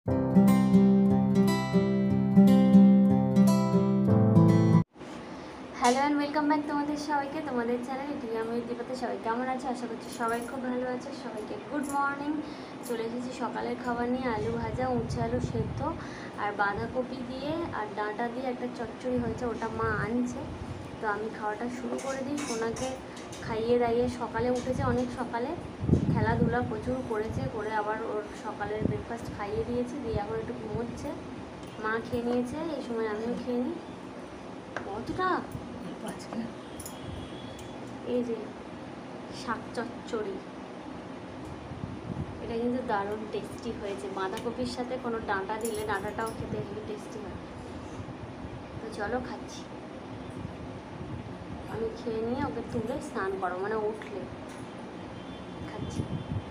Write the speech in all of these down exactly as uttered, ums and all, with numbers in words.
Hello and welcome back তোমাদের সবাইকে তোমাদের চ্যানেল এটি আমি দীপাতে। সবাই কেমন আছে? আশা করছি সবাই খুব ভালো আছে। সবাইকে গুড মর্নিং। চলে এসেছি সকালের খাবার নিয়ে, আলু ভাজা, উচ্ছে আলু সেদ্ধ আর বাঁধাকপি দিয়ে আর ডাঁটা দিয়ে একটা চচ্চড়ি হয়েছে, ওটা মা আনছে। তো আমি খাওয়াটা শুরু করে দিই। সোনাকে খাইয়ে দাইয়ে সকালে উঠেছে, অনেক সকালে খেলাধুলা প্রচুর করেছে, করে আবার ওর সকালের ব্রেকফাস্ট খাইয়ে দিয়েছি, দিয়ে এখন একটু ঘুমোচ্ছে। মা খেয়ে নিয়েছে, এই সময় আমিও খেয়ে নিই। কতটা এই যে শাক চচ্চড়ি, এটা কিন্তু দারুণ টেস্টি হয়েছে। বাঁধাকপির সাথে কোনো ডাঁটা দিলে ডাঁটাটাও খেতে হেবি টেস্টি হয়। তো চলো খাচ্ছি। আমি খেয়ে নিয়ে ওকে তুলে স্নান করো, মানে উঠলে খাচ্ছি।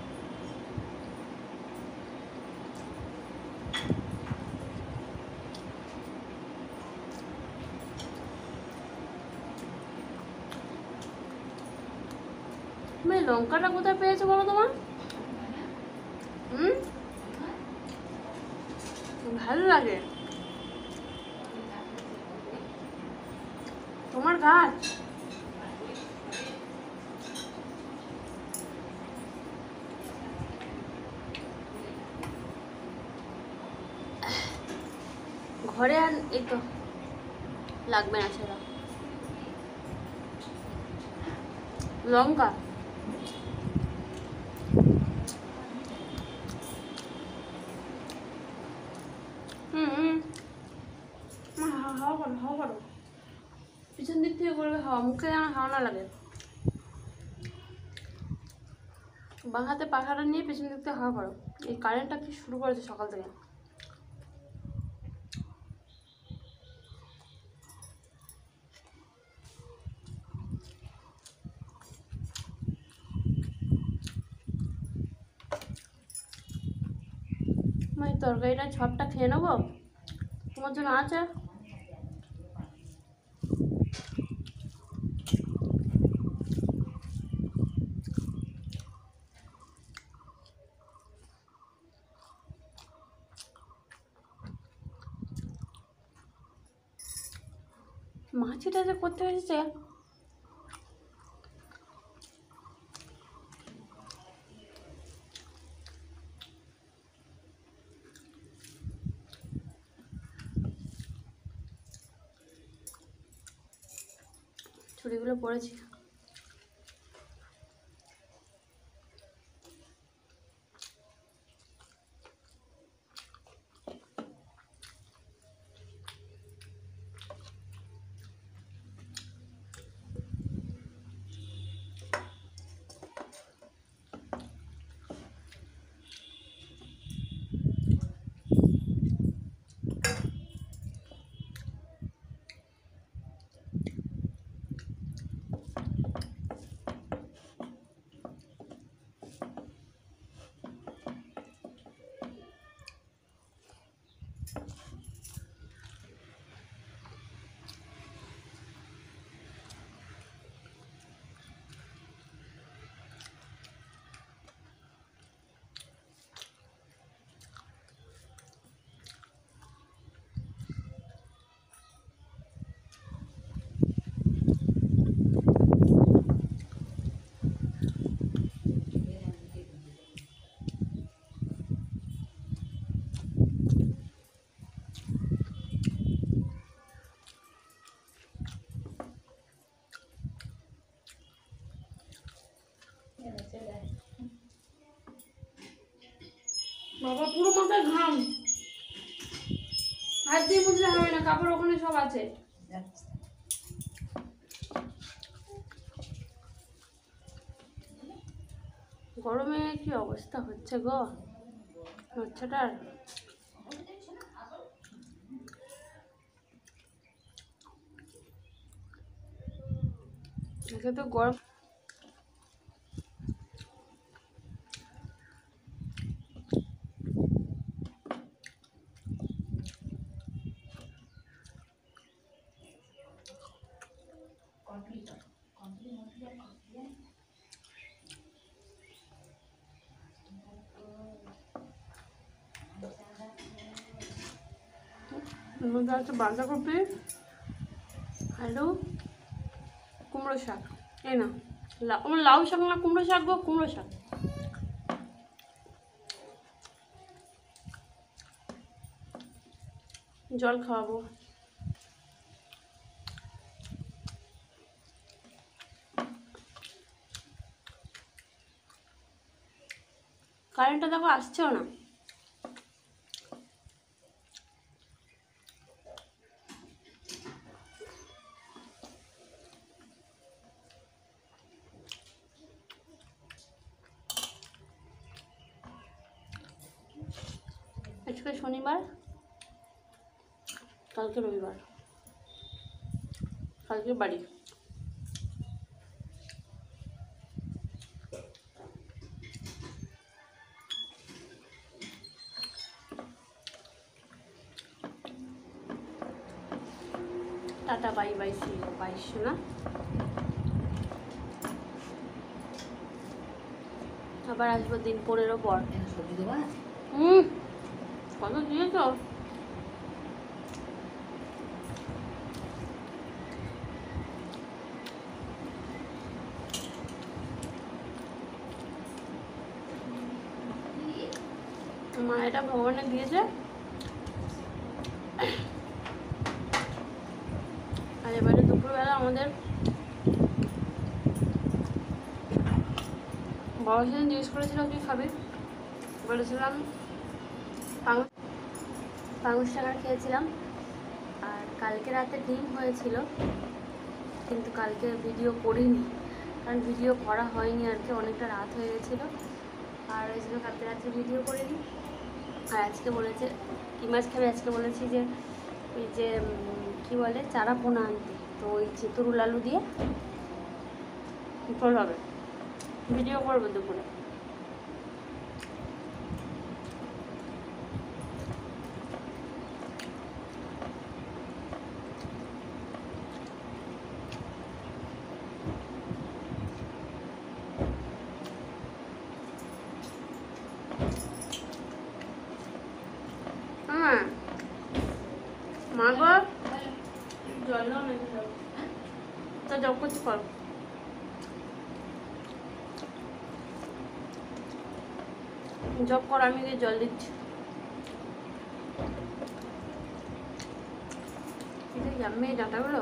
তুমি লঙ্কাটা কোথায় পেয়েছো বলো তোমার? হুম, ভালো লাগে তোমার গাছ? ঘরে আর এই তো লাগবে না, সেটা লঙ্কা। হুম হুম, হাওয়া করো, হাওয়া করো, পিছন দিক থেকে করবে হাওয়া, মুখে যেন হাওয়া না লাগে। বাঁ হাতে পাখাটা নিয়ে পেছন দিক থেকে হাওয়া করো। এই কারেন্টটা কি শুরু করেছে সকাল থেকে। আমি তরকারিটা ঝপটা খেয়ে নেবো, তোমার জন্য আছে। মাছিটা যে করতে এসেছে, ছুরিগুলো পড়েছে। বাবা পুরো মাথায় ঘাম, হাত দিয়ে মুছলে হবে না, কাপড় ওখানে সব আছে। গরমে কি অবস্থা হচ্ছে গো বাচ্চাটার। একে তো গরম। এর মধ্যে আছে বাঁধাকপি, আলু, কুমড়ো শাক। এই না আমার লাউ শাক না কুমড়ো শাক গো, কুমড়ো শাক। জল খাওয়াবো। কারেন্টটা দেখো আসছেও না। আজকে শনিবার, কালকে রবিবার, কালকে বাড়ি। Tata bye bye, see you, bye শোনা। আবার আসবো দিন পনেরো পর। সবজি দেবা? হুম, কত দিয়েছো? মা এটা ভগবানে দিয়েছে। আর এবারে দুপুরবেলা আমাদের বাবা সেদিন জিজ্ঞেস করেছিল কি খাবি, বলেছিলাম পাঙুশ পাঙুশ টাকার খেয়েছিলাম। আর কালকে রাতে ডিম হয়েছিল, কিন্তু কালকে ভিডিও করিনি, কারণ ভিডিও করা হয়নি আর কি, অনেকটা রাত হয়ে গেছিলো। আর ওই জন্য কালকে রাত্রে ভিডিও করিনি। আর আজকে বলেছে কি মাছ খাবে, আজকে বলেছি যে ওই যে কী বলে চারা পোনা আনতে, তো ওই চিতরুল আলু দিয়ে ফল হবে, ভিডিও করবো দুপুরে। হ্যাঁ মা গো, জল দাও নাকি যাও, তা জব করতে পারো। জব কর, আমি গিয়ে জল দিচ্ছি। এটা ইয়াম্মি ডাঁটাগুলো।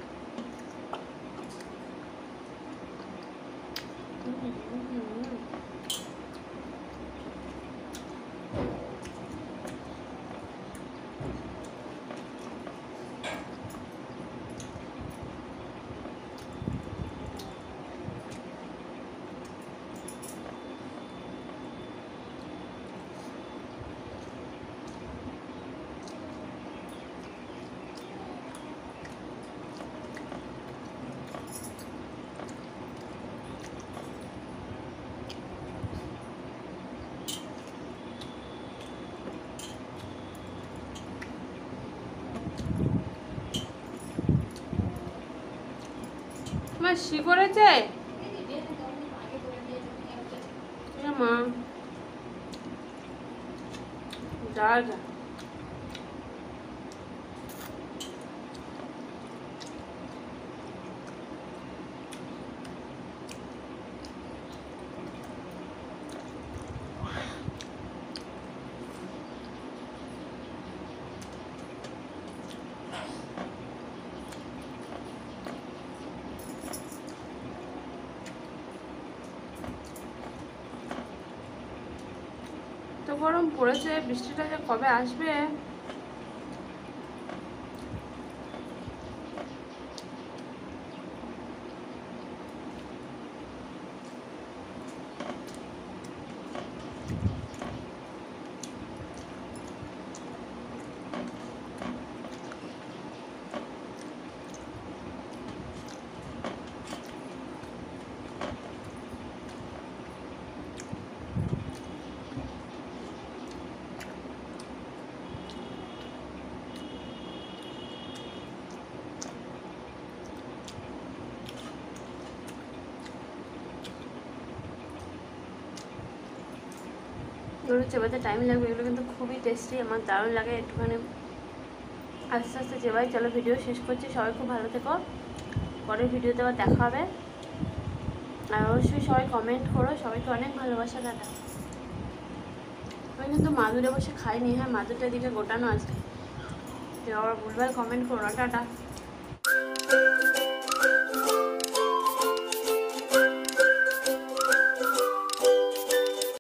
তোমার শি করেছে মা, যা যা। তো গরম পড়েছে, বৃষ্টিটা যে কবে আসবে। এগুলো চেবাতে টাইম লাগবে, এগুলো কিন্তু খুবই টেস্টি, আমার দারুণ লাগে। একটুখানি আস্তে আস্তে যেভাবে চলো ভিডিও শেষ করছি। সবাই খুব ভালো থেকো, পরের ভিডিওতে আবার দেখা হবে। আর অবশ্যই সবাই কমেন্ট করো, সবাইকে অনেক ভালোবাসা। টাটা। আমি কিন্তু মাদুরে বসে খাইনি, হ্যাঁ মাদুরটা দিকে গোটানো আছে, আবার ভুলভাল কমেন্ট করো। টাটা।